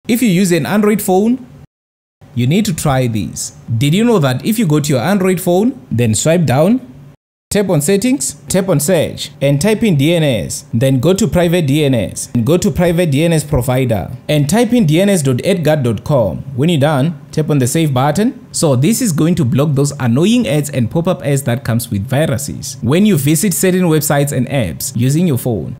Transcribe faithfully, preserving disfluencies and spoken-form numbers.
If you use an Android phone, you need to try this. Did you know that if you go to your Android phone, then swipe down, tap on settings, tap on search, and type in D N S, then go to private D N S, and go to private D N S provider, and type in d n s dot edgard dot com. When you're done, tap on the save button. So this is going to block those annoying ads and pop-up ads that comes with viruses when you visit certain websites and apps using your phone.